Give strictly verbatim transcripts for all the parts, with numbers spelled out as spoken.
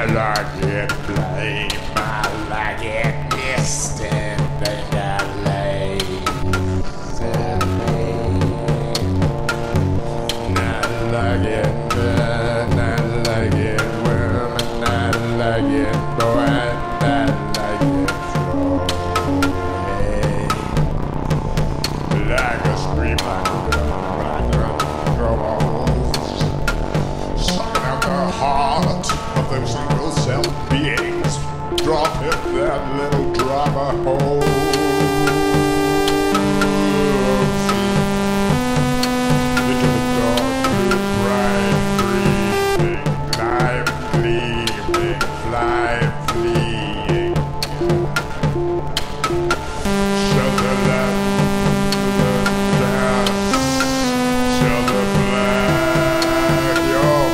like it blame, I like it distant, and I lazy I like it man, I like it women, I like it boy, and I like it slow. Hey, like a scream, like a girl, sucking out the heart of those single cell beings, dropping that little drop of hope. Into the dark blue, bright, breathing, life gleaming, fly fleeing. Show the left, the dance, show the black, your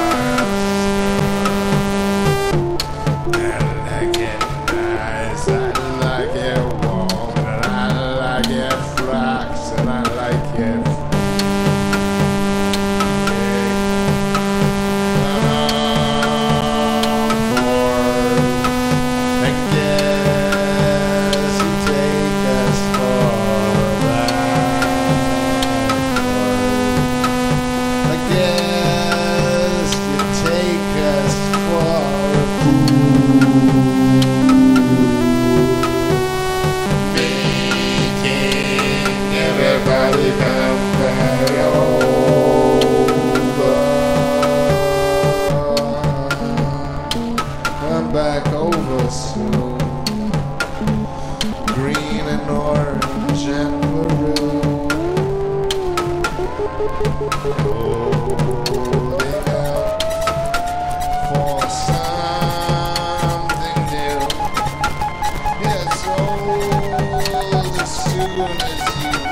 blast. I like it nice, I like it warm, and I like it flax, and I like it. Everybody come back over. Come back over soon. Green and orange and maroon. Holding out for something new. It's old as soon as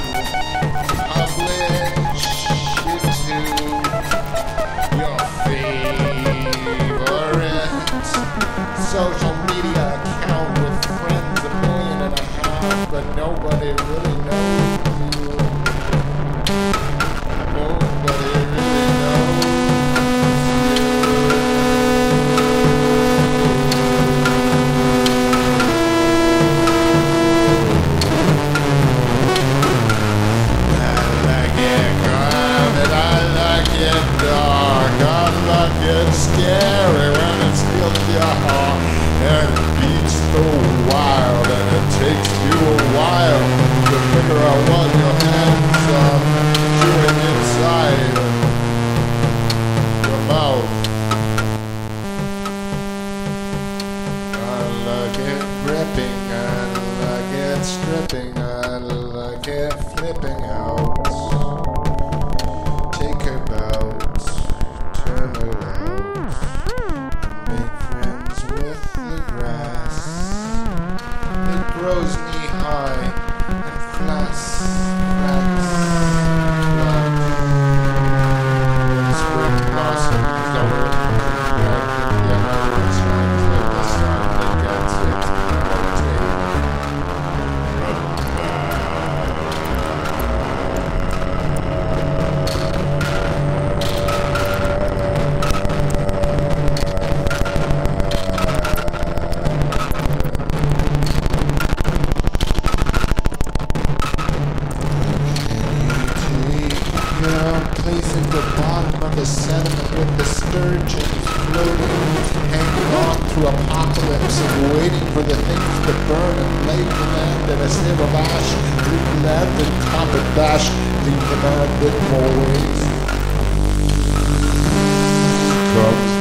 social media account with friends a million and a half, but nobody really knows you. Nobody really knows I like it crowded, I like it dark, I like it scary when it steals your heart. And it beats so wild, and it takes you a while to figure out what your hands are doing inside your mouth. I like it gripping, I like it stripping, I like it flipping out. Take her out, turn her out, make friends with the grass. It grows knee high and flats, cracks, flats. Spring blossoms over red and yellow shines like the sun that gets its melting. Placing the bottom of the sediment with the sturgeons floating, hanging on through apocalypse and waiting for the things to burn and lay the land in a sieve of ash, leave land and copper dash, leave the land in more ways. Comes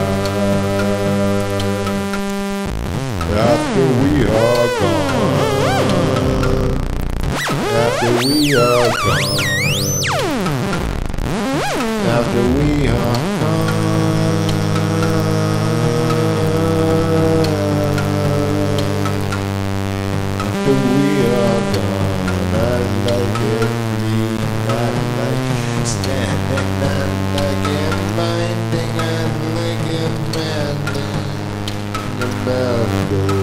back after we are gone, after we are gone. After we are gone, after we are gone, I like it green, I like it standing, I like it binding, I like it mending, the melody.